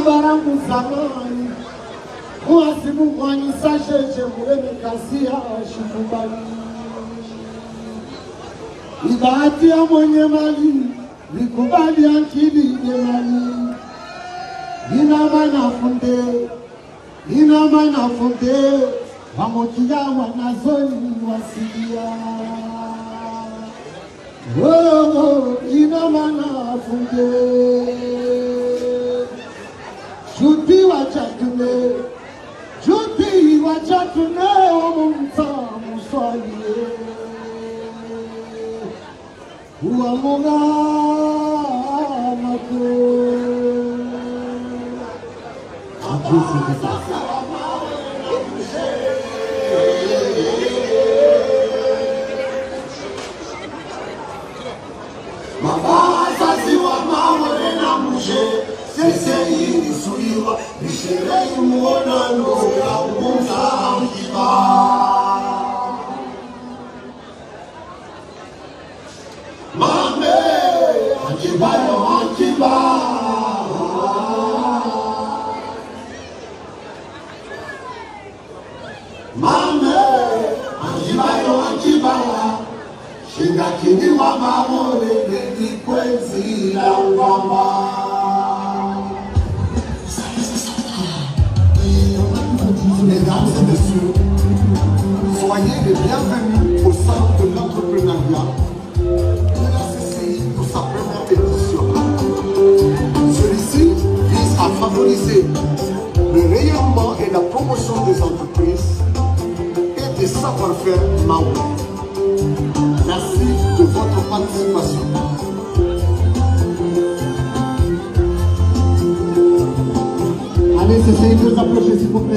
barangu zamani kuasibu kwani sasheche mwene kasia shukubali ibahati ya mwenye mali nikubali akili ya mali ina mana funde wamokia wanazoni wasilia oh, ina mana funde Juti wachatune omunta muswalie uamunga mako Mabazazi wa mawe na muje Sese hili suiwa Nisherei muonano ya umunza mkiba Mame Ankibayo ankiba Mame Ankibayo ankiba Shinga kini wa maore Neni kwenzi la uvama Mesdames et messieurs, soyez les bienvenus au salon de l'entrepreneuriat de la CCI pour sa première édition. Celui-ci vise à favoriser le rayonnement et la promotion des entreprises et des savoir-faire maoris. Merci de votre participation. Allez, CCI, nous approcher s'il vous plaît.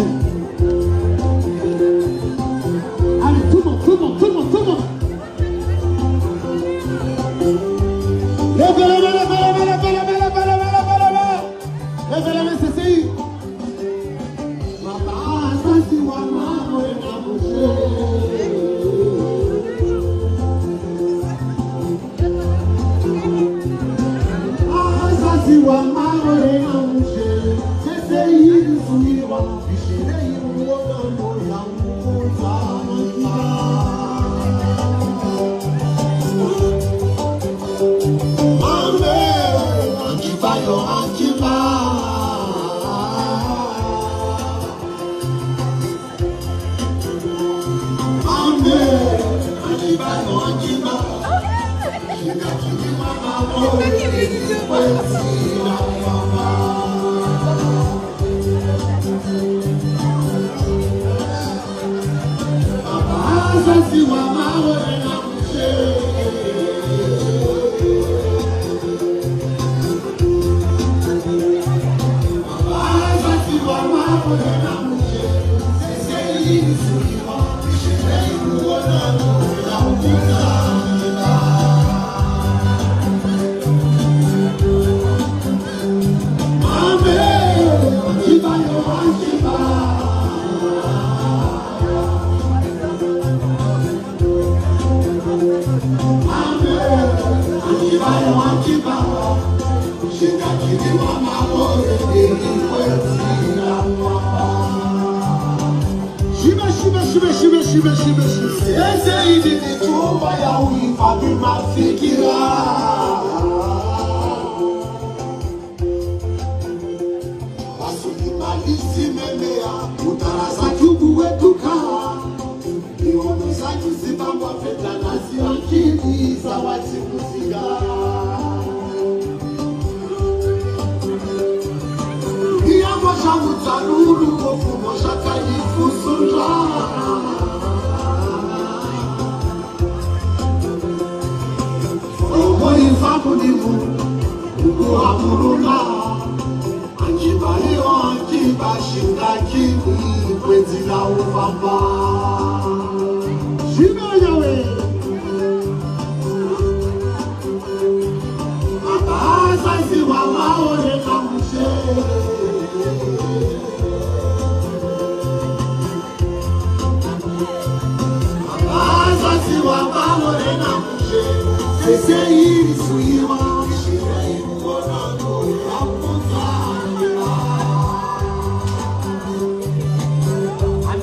CCI, suiwa, shirei, mwana, no, ya, mwana,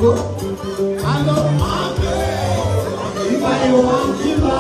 Congo. Alors, il va y avoir qui va.